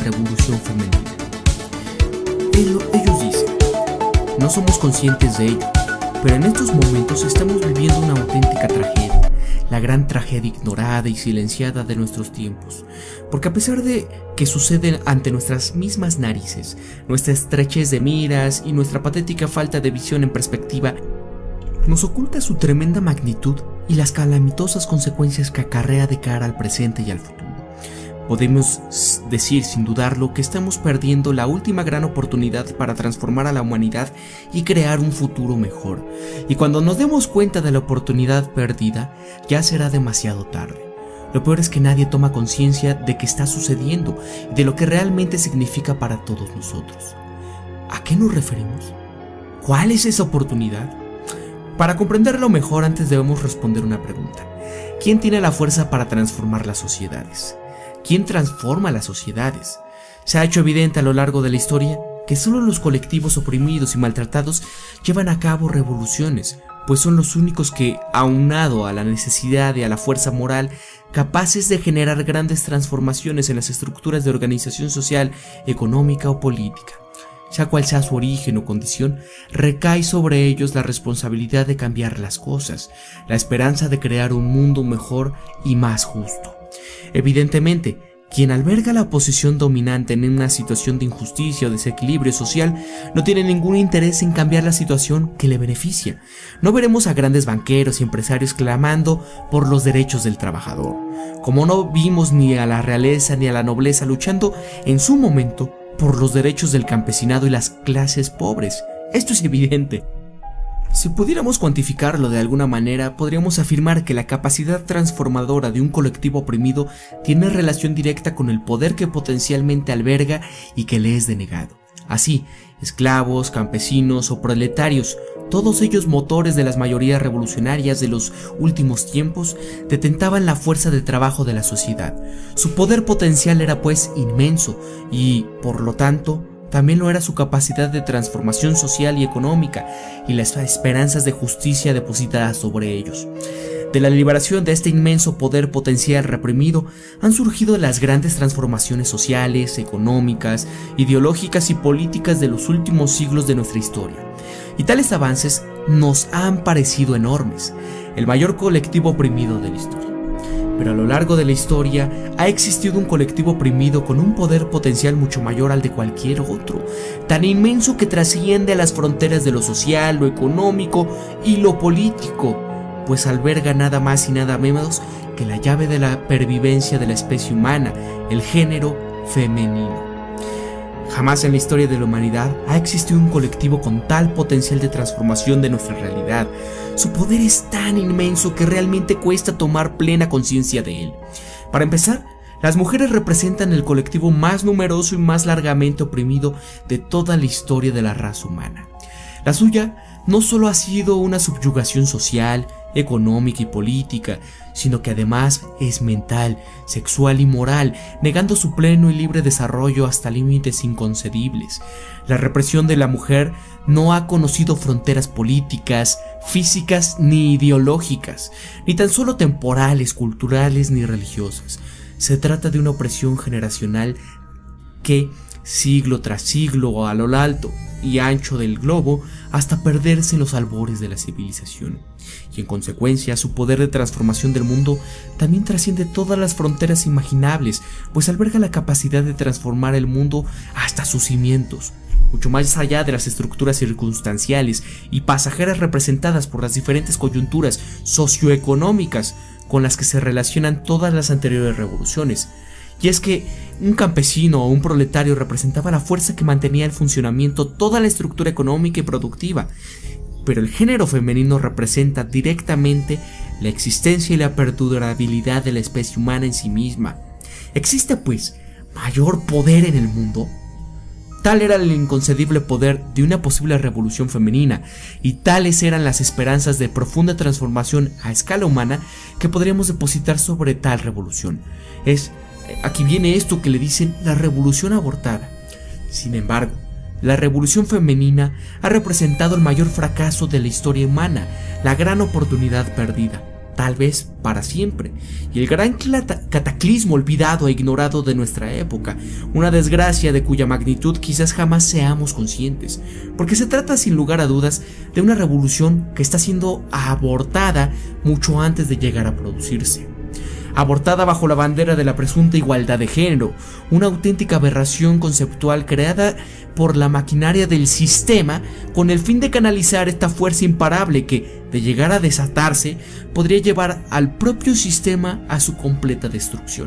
revolución femenina. Ellos dicen, no somos conscientes de ello, pero en estos momentos estamos viviendo una auténtica tragedia, la gran tragedia ignorada y silenciada de nuestros tiempos, porque a pesar de que suceden ante nuestras mismas narices, nuestra estrechez de miras y nuestra patética falta de visión en perspectiva, nos oculta su tremenda magnitud y las calamitosas consecuencias que acarrea de cara al presente y al futuro. Podemos decir sin dudarlo que estamos perdiendo la última gran oportunidad para transformar a la humanidad y crear un futuro mejor. Y cuando nos demos cuenta de la oportunidad perdida, ya será demasiado tarde. Lo peor es que nadie toma conciencia de que está sucediendo y de lo que realmente significa para todos nosotros. ¿A qué nos referimos? ¿Cuál es esa oportunidad? Para comprenderlo mejor, antes debemos responder una pregunta. ¿Quién tiene la fuerza para transformar las sociedades? ¿Quién transforma las sociedades? Se ha hecho evidente a lo largo de la historia que solo los colectivos oprimidos y maltratados llevan a cabo revoluciones, pues son los únicos que, aunado a la necesidad y a la fuerza moral, capaces de generar grandes transformaciones en las estructuras de organización social, económica o política. Sea cual sea su origen o condición, recae sobre ellos la responsabilidad de cambiar las cosas, la esperanza de crear un mundo mejor y más justo. Evidentemente, quien alberga la posición dominante en una situación de injusticia o desequilibrio social no tiene ningún interés en cambiar la situación que le beneficia. No veremos a grandes banqueros y empresarios clamando por los derechos del trabajador, como no vimos ni a la realeza ni a la nobleza luchando en su momento por los derechos del campesinado y las clases pobres. Esto es evidente. Si pudiéramos cuantificarlo de alguna manera, podríamos afirmar que la capacidad transformadora de un colectivo oprimido tiene relación directa con el poder que potencialmente alberga y que le es denegado. Así, esclavos, campesinos o proletarios, todos ellos motores de las mayorías revolucionarias de los últimos tiempos, detentaban la fuerza de trabajo de la sociedad. Su poder potencial era pues inmenso y, por lo tanto, también lo era su capacidad de transformación social y económica y las esperanzas de justicia depositadas sobre ellos. De la liberación de este inmenso poder potencial reprimido han surgido las grandes transformaciones sociales, económicas, ideológicas y políticas de los últimos siglos de nuestra historia. Y tales avances nos han parecido enormes, el mayor colectivo oprimido de la historia. Pero a lo largo de la historia ha existido un colectivo oprimido con un poder potencial mucho mayor al de cualquier otro, tan inmenso que trasciende a las fronteras de lo social, lo económico y lo político, pues alberga nada más y nada menos que la llave de la pervivencia de la especie humana, el género femenino. Jamás en la historia de la humanidad ha existido un colectivo con tal potencial de transformación de nuestra realidad. Su poder es tan inmenso que realmente cuesta tomar plena conciencia de él. Para empezar, las mujeres representan el colectivo más numeroso y más largamente oprimido de toda la historia de la raza humana. La suya no solo ha sido una subyugación social, económica y política, sino que además es mental, sexual y moral, negando su pleno y libre desarrollo hasta límites inconcebibles. La represión de la mujer no ha conocido fronteras políticas, físicas ni ideológicas, ni tan solo temporales, culturales ni religiosas. Se trata de una opresión generacional que, siglo tras siglo, a lo alto y ancho del globo, hasta perderse en los albores de la civilización. Y en consecuencia, su poder de transformación del mundo también trasciende todas las fronteras imaginables, pues alberga la capacidad de transformar el mundo hasta sus cimientos, mucho más allá de las estructuras circunstanciales y pasajeras representadas por las diferentes coyunturas socioeconómicas con las que se relacionan todas las anteriores revoluciones. Y es que un campesino o un proletario representaba la fuerza que mantenía el funcionamiento toda la estructura económica y productiva, pero el género femenino representa directamente la existencia y la perdurabilidad de la especie humana en sí misma. ¿Existe pues mayor poder en el mundo? Tal era el inconcebible poder de una posible revolución femenina, y tales eran las esperanzas de profunda transformación a escala humana que podríamos depositar sobre tal revolución. Aquí viene esto que le dicen la revolución abortada. Sin embargo, la revolución femenina ha representado el mayor fracaso de la historia humana, la gran oportunidad perdida. tal vez para siempre, y el gran cataclismo olvidado e ignorado de nuestra época, una desgracia de cuya magnitud quizás jamás seamos conscientes, porque se trata sin lugar a dudas de una revolución que está siendo abortada mucho antes de llegar a producirse. Abortada bajo la bandera de la presunta igualdad de género, una auténtica aberración conceptual creada por la maquinaria del sistema con el fin de canalizar esta fuerza imparable que, de llegar a desatarse, podría llevar al propio sistema a su completa destrucción.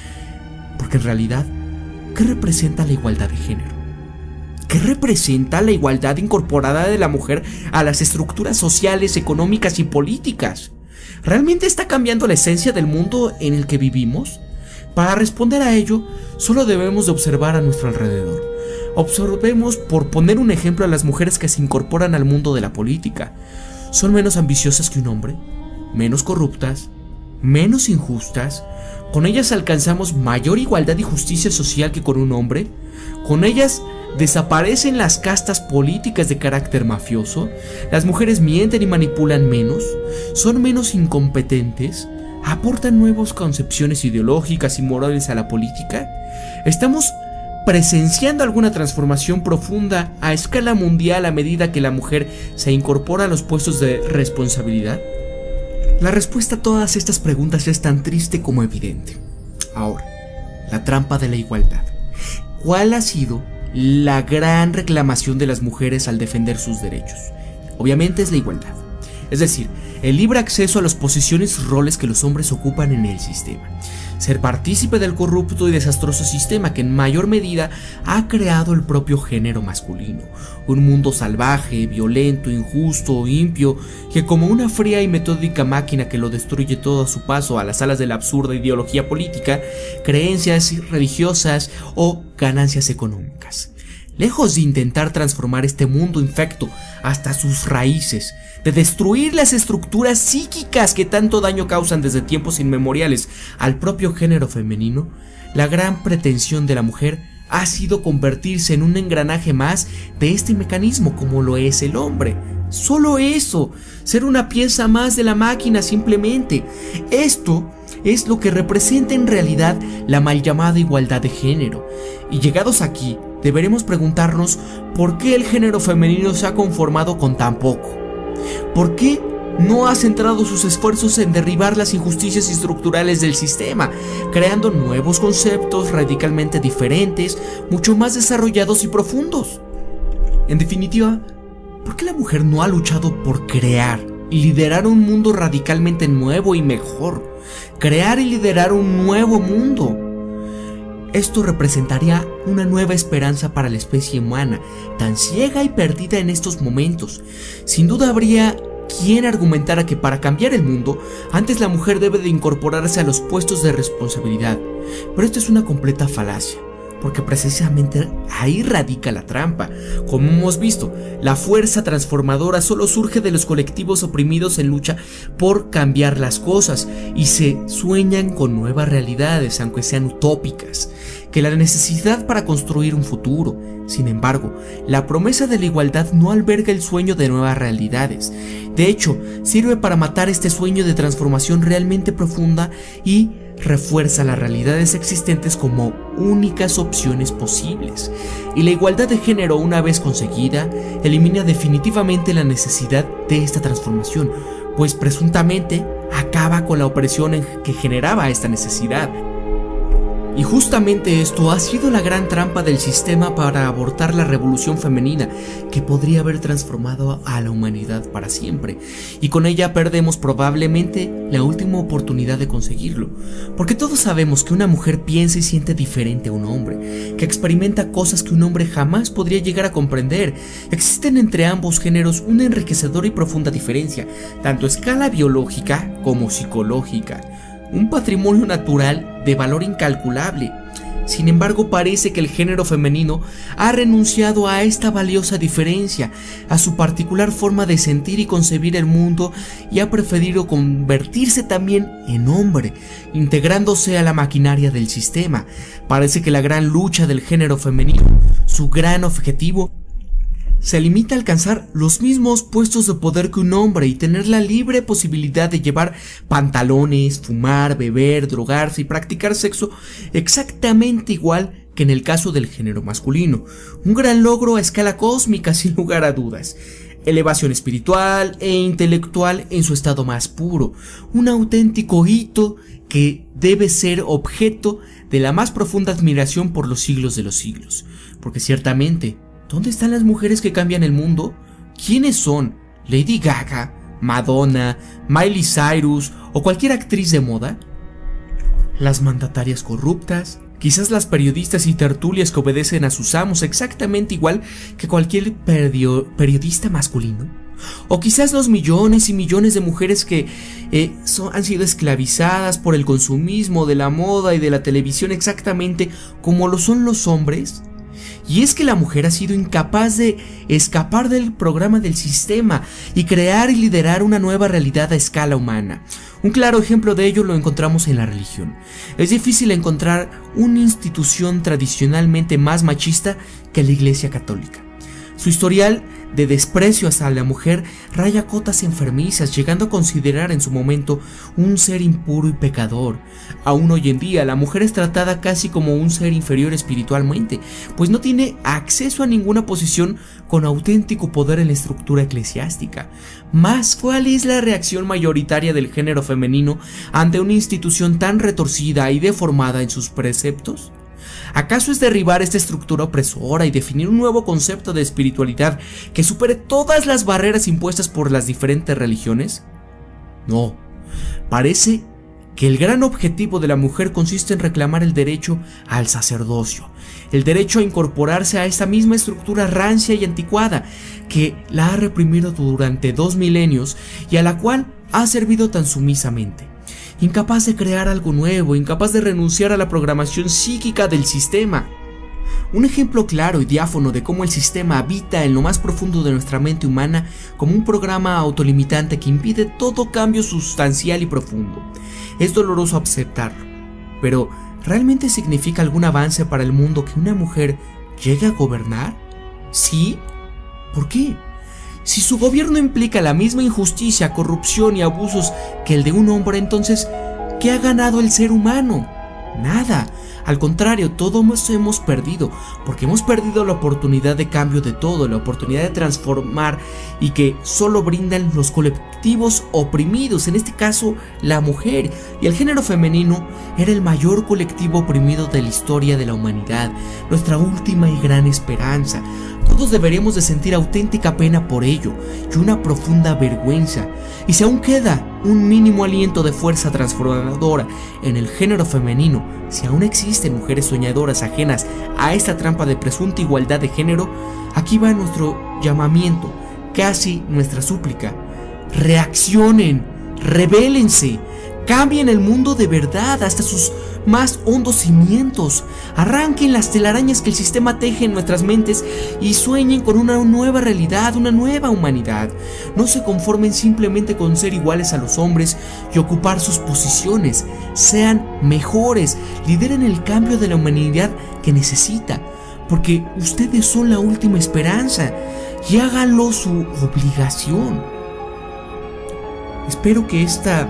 Porque en realidad, ¿qué representa la igualdad de género? ¿Qué representa la igualdad incorporada de la mujer a las estructuras sociales, económicas y políticas? ¿Realmente está cambiando la esencia del mundo en el que vivimos? Para responder a ello, solo debemos de observar a nuestro alrededor. Observemos, por poner un ejemplo, a las mujeres que se incorporan al mundo de la política. ¿Son menos ambiciosas que un hombre? ¿Menos corruptas? ¿Menos injustas? ¿Con ellas alcanzamos mayor igualdad y justicia social que con un hombre? ¿Con ellas desaparecen las castas políticas de carácter mafioso? ¿Las mujeres mienten y manipulan menos? ¿Son menos incompetentes? ¿Aportan nuevas concepciones ideológicas y morales a la política? ¿Estamos presenciando alguna transformación profunda a escala mundial a medida que la mujer se incorpora a los puestos de responsabilidad? La respuesta a todas estas preguntas es tan triste como evidente. Ahora, la trampa de la igualdad. ¿Cuál ha sido la gran reclamación de las mujeres al defender sus derechos? Obviamente es la igualdad, es decir, el libre acceso a las posiciones y roles que los hombres ocupan en el sistema, ser partícipe del corrupto y desastroso sistema que en mayor medida ha creado el propio género masculino, un mundo salvaje, violento, injusto, impío, que como una fría y metódica máquina que lo destruye todo a su paso a las alas de la absurda ideología política, creencias religiosas o ganancias económicas. Lejos de intentar transformar este mundo infecto hasta sus raíces, de destruir las estructuras psíquicas que tanto daño causan desde tiempos inmemoriales al propio género femenino, la gran pretensión de la mujer ha sido convertirse en un engranaje más de este mecanismo como lo es el hombre. Solo eso, ser una pieza más de la máquina simplemente. Esto es lo que representa en realidad la mal llamada igualdad de género. Y llegados aquí, deberemos preguntarnos por qué el género femenino se ha conformado con tan poco. ¿Por qué no ha centrado sus esfuerzos en derribar las injusticias estructurales del sistema, creando nuevos conceptos radicalmente diferentes, mucho más desarrollados y profundos? En definitiva, ¿por qué la mujer no ha luchado por crear y liderar un mundo radicalmente nuevo y mejor? Crear y liderar un nuevo mundo. Esto representaría una nueva esperanza para la especie humana, tan ciega y perdida en estos momentos. Sin duda habría quien argumentara que para cambiar el mundo, antes la mujer debe de incorporarse a los puestos de responsabilidad. Pero esto es una completa falacia, porque precisamente ahí radica la trampa. Como hemos visto, la fuerza transformadora solo surge de los colectivos oprimidos en lucha por cambiar las cosas y se sueñan con nuevas realidades, aunque sean utópicas, que la necesidad para construir un futuro. Sin embargo, la promesa de la igualdad no alberga el sueño de nuevas realidades. De hecho, sirve para matar este sueño de transformación realmente profunda y refuerza las realidades existentes como únicas opciones posibles. Y la igualdad de género, una vez conseguida, elimina definitivamente la necesidad de esta transformación, pues presuntamente acaba con la opresión que generaba esta necesidad. Y justamente esto ha sido la gran trampa del sistema para abortar la revolución femenina, que podría haber transformado a la humanidad para siempre, y con ella perdemos probablemente la última oportunidad de conseguirlo, porque todos sabemos que una mujer piensa y siente diferente a un hombre, que experimenta cosas que un hombre jamás podría llegar a comprender. Existen entre ambos géneros una enriquecedora y profunda diferencia, tanto a escala biológica como psicológica, un patrimonio natural de valor incalculable. Sin embargo, parece que el género femenino ha renunciado a esta valiosa diferencia, a su particular forma de sentir y concebir el mundo, y ha preferido convertirse también en hombre, integrándose a la maquinaria del sistema. Parece que la gran lucha del género femenino, su gran objetivo, se limita a alcanzar los mismos puestos de poder que un hombre y tener la libre posibilidad de llevar pantalones, fumar, beber, drogarse y practicar sexo exactamente igual que en el caso del género masculino. Un gran logro a escala cósmica, sin lugar a dudas. Elevación espiritual e intelectual en su estado más puro. Un auténtico hito que debe ser objeto de la más profunda admiración por los siglos de los siglos. Porque ciertamente, ¿dónde están las mujeres que cambian el mundo? ¿Quiénes son? ¿Lady Gaga, Madonna, Miley Cyrus o cualquier actriz de moda? ¿Las mandatarias corruptas? ¿Quizás las periodistas y tertulias que obedecen a sus amos exactamente igual que cualquier periodista masculino? ¿O quizás los millones y millones de mujeres que han sido esclavizadas por el consumismo de la moda y de la televisión exactamente como lo son los hombres? Y es que la mujer ha sido incapaz de escapar del programa del sistema y crear y liderar una nueva realidad a escala humana. Un claro ejemplo de ello lo encontramos en la religión. Es difícil encontrar una institución tradicionalmente más machista que la Iglesia Católica. Su historial de desprecio hacia la mujer raya cotas enfermizas, llegando a considerar en su momento un ser impuro y pecador. Aún hoy en día la mujer es tratada casi como un ser inferior espiritualmente, pues no tiene acceso a ninguna posición con auténtico poder en la estructura eclesiástica. Mas, ¿cuál es la reacción mayoritaria del género femenino ante una institución tan retorcida y deformada en sus preceptos? ¿Acaso es derribar esta estructura opresora y definir un nuevo concepto de espiritualidad que supere todas las barreras impuestas por las diferentes religiones? No, parece que el gran objetivo de la mujer consiste en reclamar el derecho al sacerdocio, el derecho a incorporarse a esta misma estructura rancia y anticuada que la ha reprimido durante 2 milenios y a la cual ha servido tan sumisamente. Incapaz de crear algo nuevo, incapaz de renunciar a la programación psíquica del sistema. Un ejemplo claro y diáfano de cómo el sistema habita en lo más profundo de nuestra mente humana como un programa autolimitante que impide todo cambio sustancial y profundo. Es doloroso aceptarlo, pero ¿realmente significa algún avance para el mundo que una mujer llegue a gobernar? ¿Sí? ¿Por qué? Si su gobierno implica la misma injusticia, corrupción y abusos que el de un hombre, entonces, ¿qué ha ganado el ser humano? Nada. Al contrario, todos hemos perdido, porque hemos perdido la oportunidad de cambio de todo, la oportunidad de transformar y que solo brindan los colectivos oprimidos, en este caso la mujer, y el género femenino era el mayor colectivo oprimido de la historia de la humanidad, nuestra última y gran esperanza. Todos deberíamos de sentir auténtica pena por ello y una profunda vergüenza. Y si aún queda un mínimo aliento de fuerza transformadora en el género femenino, si aún existen mujeres soñadoras ajenas a esta trampa de presunta igualdad de género, aquí va nuestro llamamiento, casi nuestra súplica. Reaccionen, rebélense, cambien el mundo de verdad hasta sus más hondos cimientos, arranquen las telarañas que el sistema teje en nuestras mentes y sueñen con una nueva realidad, una nueva humanidad. No se conformen simplemente con ser iguales a los hombres y ocupar sus posiciones, sean mejores, lideren el cambio de la humanidad que necesita, porque ustedes son la última esperanza y háganlo su obligación. Espero que esta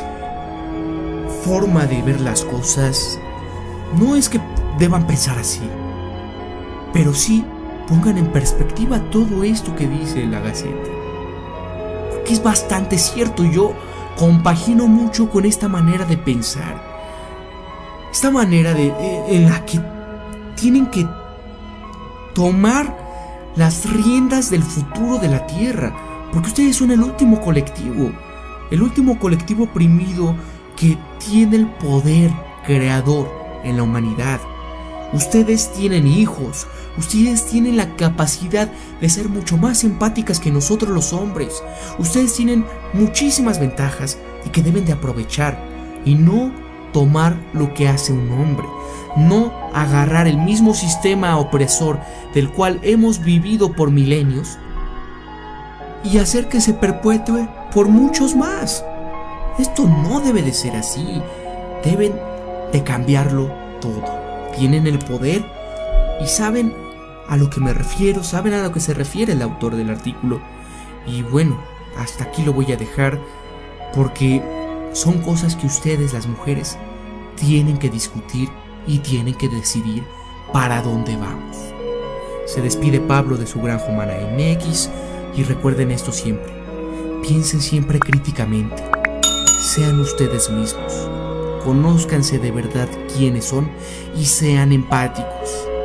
forma de ver las cosas no es que deban pensar así, pero sí pongan en perspectiva todo esto que dice la Gaceta, porque es bastante cierto. Yo compagino mucho con esta manera de pensar, esta manera en la que tienen que tomar las riendas del futuro de la Tierra, porque ustedes son el último colectivo oprimido que tiene el poder creador en la humanidad. Ustedes tienen hijos, ustedes tienen la capacidad de ser mucho más empáticas que nosotros los hombres. Ustedes tienen muchísimas ventajas y que deben de aprovechar y no tomar lo que hace un hombre, no agarrar el mismo sistema opresor del cual hemos vivido por milenios y hacer que se perpetúe por muchos más. Esto no debe de ser así. Deben de cambiarlo todo. Tienen el poder y saben a lo que me refiero, saben a lo que se refiere el autor del artículo. Y bueno, hasta aquí lo voy a dejar porque son cosas que ustedes, las mujeres, tienen que discutir y tienen que decidir para dónde vamos. Se despide Pablo de su Granja Humana MX y recuerden esto siempre. Piensen siempre críticamente. Sean ustedes mismos. Conózcanse de verdad quiénes son y sean empáticos.